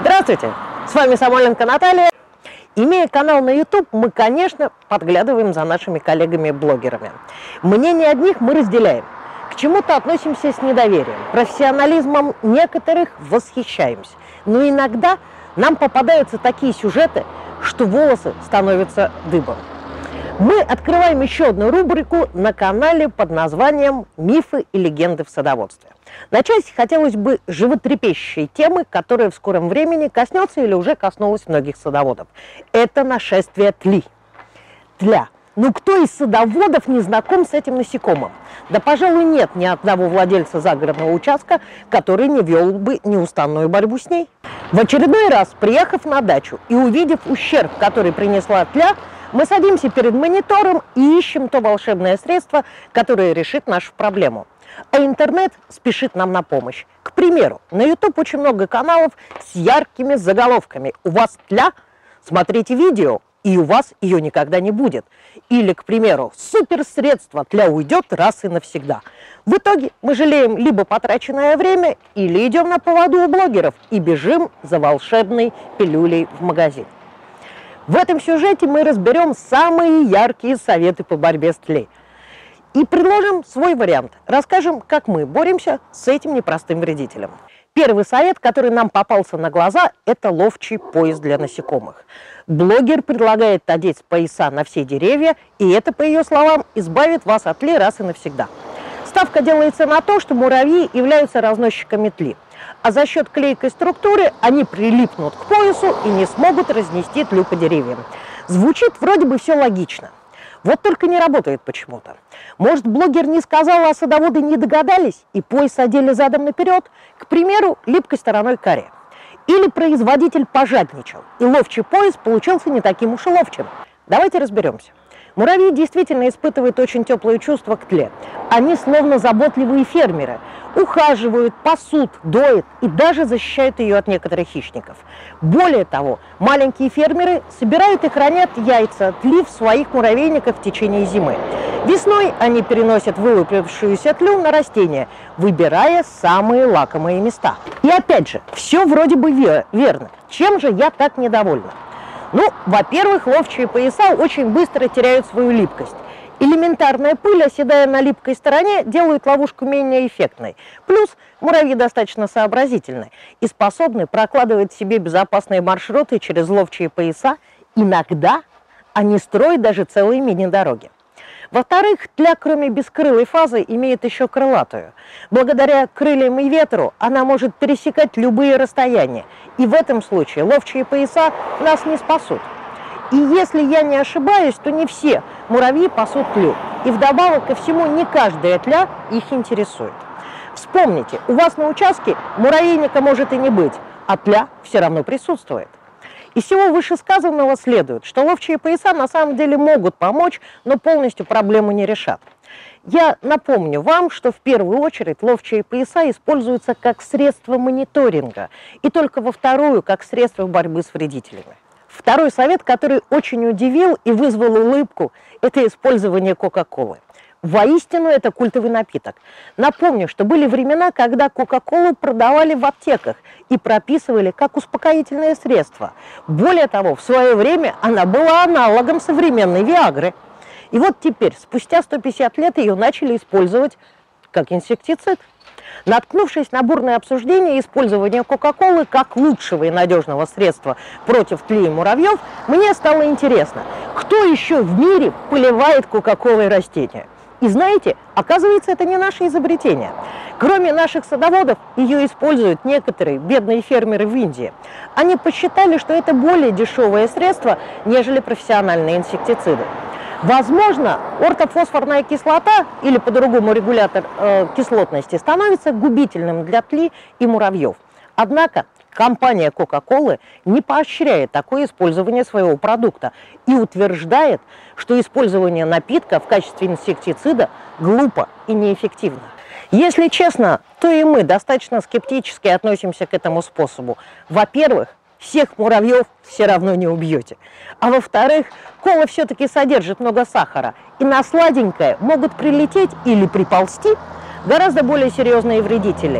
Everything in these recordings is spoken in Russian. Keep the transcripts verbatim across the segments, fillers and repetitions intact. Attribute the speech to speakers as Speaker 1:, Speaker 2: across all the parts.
Speaker 1: Здравствуйте! С вами Самойленко Наталья. Имея канал на YouTube, мы, конечно, подглядываем за нашими коллегами-блогерами. Мнение одних мы разделяем. К чему-то относимся с недоверием. Профессионализмом некоторых восхищаемся. Но иногда нам попадаются такие сюжеты, что волосы становятся дыбом. Мы открываем еще одну рубрику на канале под названием «Мифы и легенды в садоводстве». Начать хотелось бы животрепещущей темы, которая в скором времени коснется или уже коснулась многих садоводов. Это нашествие тли. Тля. Ну кто из садоводов не знаком с этим насекомым? Да, пожалуй, нет ни одного владельца загородного участка, который не вел бы неустанную борьбу с ней. В очередной раз, приехав на дачу и увидев ущерб, который принесла тля, мы садимся перед монитором и ищем то волшебное средство, которое решит нашу проблему. А интернет спешит нам на помощь. К примеру, на YouTube очень много каналов с яркими заголовками «У вас тля? Смотрите видео, и у вас ее никогда не будет». Или, к примеру, «Суперсредство, тля уйдет раз и навсегда». В итоге мы жалеем либо потраченное время, или идем на поводу у блогеров и бежим за волшебной пилюлей в магазин. В этом сюжете мы разберем самые яркие советы по борьбе с тлей. И предложим свой вариант. Расскажем, как мы боремся с этим непростым вредителем. Первый совет, который нам попался на глаза, это ловчий пояс для насекомых. Блогер предлагает надеть пояса на все деревья, и это, по ее словам, избавит вас от тли раз и навсегда. Ставка делается на то, что муравьи являются разносчиками тли. А за счет клейкой структуры они прилипнут к поясу и не смогут разнести тлю по деревьям. Звучит вроде бы все логично. Вот только не работает почему-то. Может, блогер не сказал, а садоводы не догадались и пояс одели задом наперед, к примеру, липкой стороной к коре. Или производитель пожадничал, и ловчий пояс получился не таким уж и ловчим. Давайте разберемся. Муравьи действительно испытывают очень теплые чувства к тле. Они словно заботливые фермеры. Ухаживают, пасут, доят и даже защищают ее от некоторых хищников. Более того, маленькие фермеры собирают и хранят яйца тли в своих муравейниках в течение зимы. Весной они переносят вылупившуюся тлю на растения, выбирая самые лакомые места. И опять же, все вроде бы верно. Чем же я так недовольна? Ну, во-первых, ловчие пояса очень быстро теряют свою липкость. Элементарная пыль, оседая на липкой стороне, делает ловушку менее эффектной. Плюс муравьи достаточно сообразительны и способны прокладывать себе безопасные маршруты через ловчие пояса. Иногда они строят даже целые мини-дороги. Во-вторых, тля, кроме бескрылой фазы, имеет еще крылатую. Благодаря крыльям и ветру она может пересекать любые расстояния. И в этом случае ловчие пояса нас не спасут. И если я не ошибаюсь, то не все муравьи пасут тлю. И вдобавок ко всему, не каждая тля их интересует. Вспомните, у вас на участке муравейника может и не быть, а тля все равно присутствует. Из всего вышесказанного следует, что ловчие пояса на самом деле могут помочь, но полностью проблему не решат. Я напомню вам, что в первую очередь ловчие пояса используются как средство мониторинга, и только во вторую как средство борьбы с вредителями. Второй совет, который очень удивил и вызвал улыбку, это использование Кока-Колы. Воистину, это культовый напиток. Напомню, что были времена, когда Кока-Колу продавали в аптеках и прописывали как успокоительное средство. Более того, в свое время она была аналогом современной Виагры. И вот теперь, спустя сто пятьдесят лет, ее начали использовать как инсектицид. Наткнувшись на бурное обсуждение использования Кока-Колы как лучшего и надежного средства против тли и муравьев, мне стало интересно, кто еще в мире поливает Кока-Колой растения. И знаете, оказывается, это не наше изобретение. Кроме наших садоводов, ее используют некоторые бедные фермеры в Индии. Они посчитали, что это более дешевое средство, нежели профессиональные инсектициды. Возможно, ортофосфорная кислота, или по-другому регулятор э, кислотности, становится губительным для тли и муравьев. Однако компания Coca-Cola не поощряет такое использование своего продукта и утверждает, что использование напитка в качестве инсектицида глупо и неэффективно. Если честно, то и мы достаточно скептически относимся к этому способу. Во-первых, всех муравьев все равно не убьете. А во-вторых, кола все-таки содержит много сахара, и на сладенькое могут прилететь или приползти гораздо более серьезные вредители.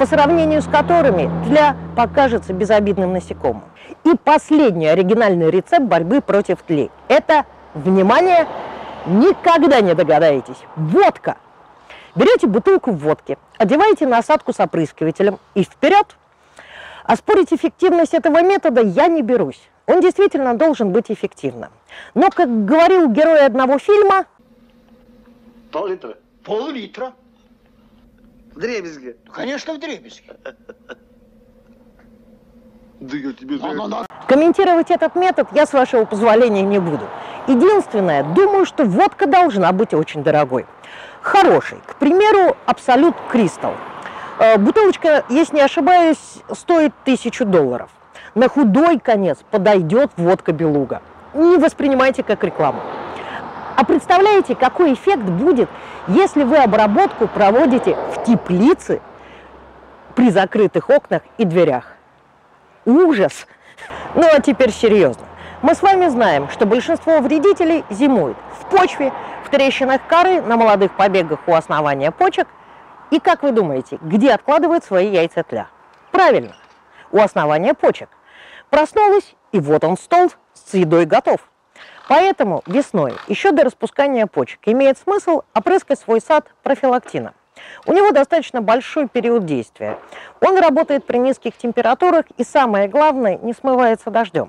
Speaker 1: по сравнению с которыми тля покажется безобидным насекомым. И последний оригинальный рецепт борьбы против тли – это, внимание, никогда не догадаетесь, водка. Берете бутылку водки, одеваете насадку с опрыскивателем и вперед. Оспорить эффективность этого метода я не берусь. Он действительно должен быть эффективным. Но, как говорил герой одного фильма...
Speaker 2: Пол-литра.
Speaker 3: Пол-литра.
Speaker 2: Вдребезги.
Speaker 3: Конечно, вдребезги.
Speaker 2: Да я тебе за это...
Speaker 1: Комментировать этот метод я, с вашего позволения, не буду. Единственное, думаю, что водка должна быть очень дорогой. Хороший. К примеру, Absolut Crystal. Бутылочка, если не ошибаюсь, стоит тысячу долларов. На худой конец подойдет водка Белуга. Не воспринимайте как рекламу. А представляете, какой эффект будет, если вы обработку проводите в теплице при закрытых окнах и дверях? Ужас! Ну а теперь серьезно. Мы с вами знаем, что большинство вредителей зимуют в почве, в трещинах коры, на молодых побегах у основания почек. И как вы думаете, где откладывают свои яйца тля? Правильно, у основания почек. Проснулась, и вот он стол с едой готов. Поэтому весной, еще до распускания почек, имеет смысл опрыскать свой сад профилактином. У него достаточно большой период действия. Он работает при низких температурах и, самое главное, не смывается дождем.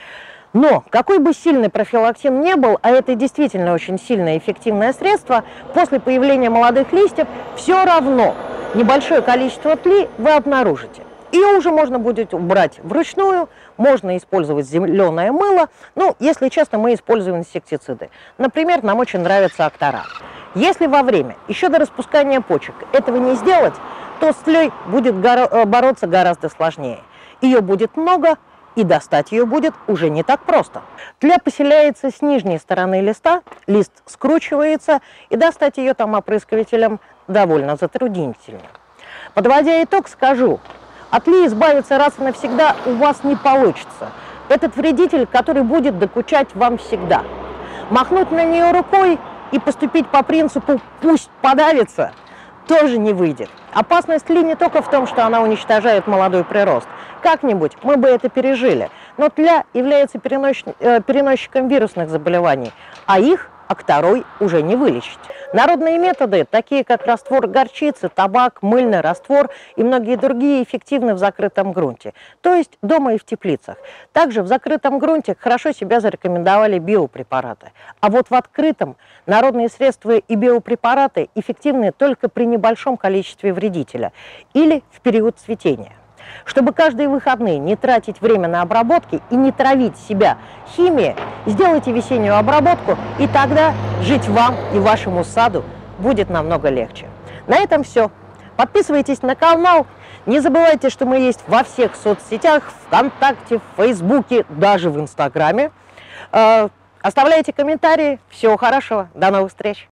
Speaker 1: Но какой бы сильный профилактин не был, а это действительно очень сильное и эффективное средство, после появления молодых листьев все равно небольшое количество тли вы обнаружите. Ее уже можно будет убрать вручную, можно использовать зеленое мыло. Ну, если честно, мы используем инсектициды. Например, нам очень нравится Актара. Если во время, еще до распускания почек, этого не сделать, то с тлей будет бороться гораздо сложнее. Ее будет много, и достать ее будет уже не так просто. Тля поселяется с нижней стороны листа, лист скручивается, и достать ее там опрыскивателем довольно затруднительно. Подводя итог, скажу, от тли избавиться раз и навсегда у вас не получится. Этот вредитель, который будет докучать вам всегда. Махнуть на нее рукой и поступить по принципу «пусть подавится» тоже не выйдет. Опасность тли не только в том, что она уничтожает молодой прирост. Как-нибудь мы бы это пережили. Но тля является переносч... э, переносчиком вирусных заболеваний, а их Акторой уже не вылечить. Народные методы, такие как раствор горчицы, табак, мыльный раствор и многие другие, эффективны в закрытом грунте, то есть дома и в теплицах. Также в закрытом грунте хорошо себя зарекомендовали биопрепараты. А вот в открытом народные средства и биопрепараты эффективны только при небольшом количестве вредителя или в период цветения. Чтобы каждые выходные не тратить время на обработки и не травить себя химией, сделайте весеннюю обработку, и тогда жить вам и вашему саду будет намного легче. На этом все. Подписывайтесь на канал. Не забывайте, что мы есть во всех соцсетях, ВКонтакте, в Фейсбуке, даже в Инстаграме. Оставляйте комментарии. Всего хорошего. До новых встреч.